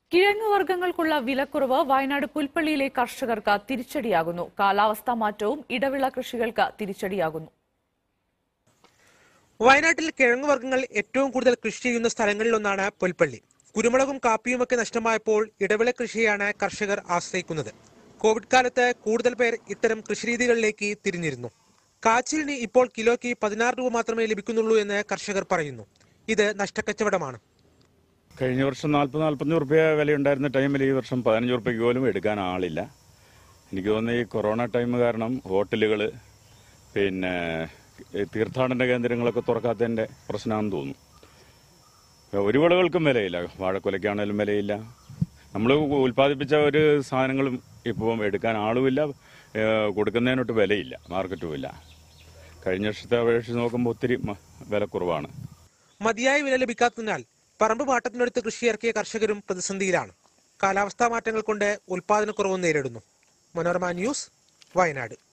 കിഴങ്ങുവർഗ്ഗങ്ങൾക്കുള്ള വിലക്കുറവ് വയനാട് പുൽപ്പള്ളിയിലെ കർഷകർക്ക് തിരിച്ചടിയാകുന്നു. കാലാവസ്ഥാ മാറ്റവും ഇടവിള കൃഷികൾക്ക് തിരിച്ചടിയാകുന്നു. വയനാട്ടിൽ കിഴങ്ങുവർഗ്ഗങ്ങൾ ഏറ്റവും കൂടുതൽ കൃഷി ചെയ്യുന്ന സ്ഥലങ്ങളിലൊന്നാണ് പുൽപ്പള്ളി. കുരുമുളകും കാപ്പിയുമൊക്കെ നഷ്ടമായപ്പോൾ ഇടവിള കൃഷിയാണ് കർഷകർ ആശ്രയിക്കുന്നത്. കോവിഡ് കാലത്ത് കൂടുതൽ പേർ ഇത്തരം കൃഷിരീതികളിലേക്ക് തിരിഞ്ഞിരുന്നു. കാച്ചിലിന് ഇപ്പോൾ കിലോയ്ക്ക് 16 രൂപ മാത്രമേ ലഭിക്കുന്നുള്ളൂ എന്ന് കർഷകർ പറയുന്നു. ഇത് നഷ്ടക്കച്ചവടമാണ്. കഴിഞ്ഞ വർഷം 40-45 രൂപ വിലയുണ്ടായിരുന്ന ടൈമിൽ ഈ വർഷം 15 രൂപയ്ക്ക് പോലും എടുക്കാൻ ആളില്ല. എനിക്ക് തോന്നുന്നു ഈ കൊറോണ ടൈം കാരണം ഹോട്ടലുകൾ പിന്നെ തീർത്ഥാടന കേന്ദ്രങ്ങളൊക്കെ തുറക്കാത്തതിൻ്റെ പ്രശ്നമാണെന്ന് തോന്നുന്നു. ഒരു വിളകൾക്കും വിലയില്ല, വാഴക്കുലയ്ക്കാണേലും വിലയില്ല. നമ്മൾ ഉൽപ്പാദിപ്പിച്ച ഒരു സാധനങ്ങളും ഇപ്പം എടുക്കാൻ ആളുമില്ല, കൊടുക്കുന്നതിനൊട്ട് വിലയില്ല, മാർക്കറ്റും ഇല്ല. കഴിഞ്ഞ വർഷത്തെ അപേക്ഷിച്ച് നോക്കുമ്പോൾ ഒത്തിരി വില കുറവാണ്. മതിയായ വില ലഭിക്കാത്തതിനാൽ പറമ്പ് മാട്ടത്തിനടുത്ത് കൃഷി ഇറക്കിയ കർഷകരും പ്രതിസന്ധിയിലാണ്. കാലാവസ്ഥാ മാറ്റങ്ങൾ കൊണ്ട് ഉൽപാദനക്കുറവും നേരിടുന്നു. മനോരമ ന്യൂസ്, വയനാട്.